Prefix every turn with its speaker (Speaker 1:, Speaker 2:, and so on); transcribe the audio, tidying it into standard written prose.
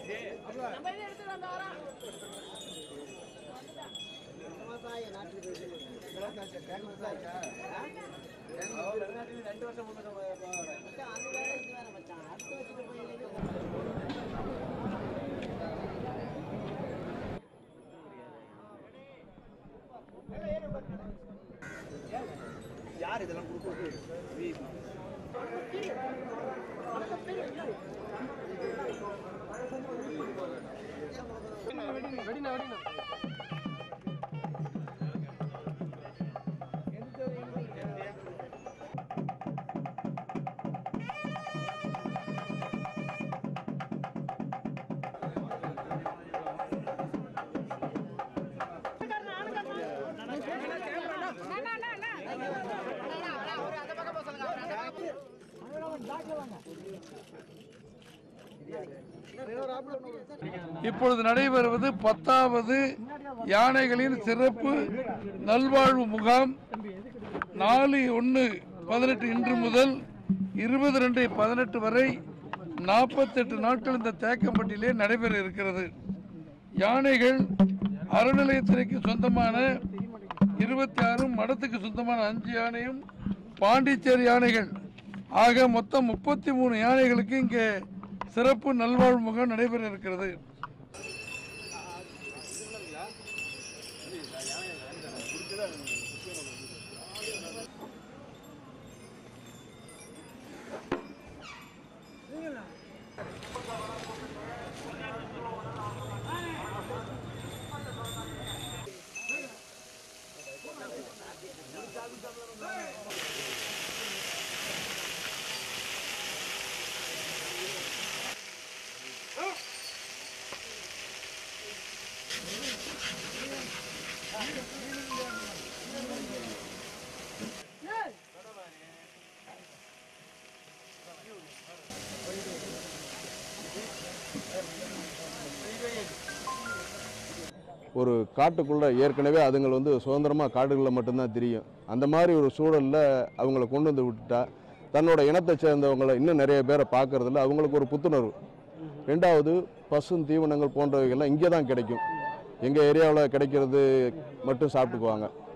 Speaker 1: யார் இதெல்லாம் கொடுக்குறது?
Speaker 2: இப்பொழுது நடைபெறுவது 10வது யானைகளின் சிறப்பு நல்வாழ்வு முகாம் 4/1/18 இன்று முதல் 22/18 வரை 48 நாட்கள் இந்த தேக்கம்பட்டியிலே நடைபெற இருக்கிறது. யானைகள் அறநிலையத்துறைக்கு சொந்தமான 26, மடத்துக்கு சொந்தமான 5 யானையும், பாண்டிச்சேரி யானைகள் ஆக மொத்தம் 33 யானைகளுக்கு இங்கே சிறப்பு நல்வாழ்வு முகாம் நடைபெற இருக்கிறது.
Speaker 3: ஒரு காட்டுக்குள்ள ஏற்கனவே அதுங்கள் வந்து சுதந்திரமாக காடுகளில் மட்டும்தான் தெரியும். அந்த மாதிரி ஒரு சூழலில் அவங்கள கொண்டு வந்து விட்டுட்டா தன்னோட இனத்தை சேர்ந்தவங்களை இன்னும் நிறைய பேரை பார்க்கறதுல அவங்களுக்கு ஒரு புத்துணர்வு. ரெண்டாவது, பசும் தீவனங்கள் போன்றவைகள்லாம் இங்கே தான் கிடைக்கும். எங்கள் ஏரியாவில் கிடைக்கிறது மட்டும் சாப்பிட்டுக்குவாங்க.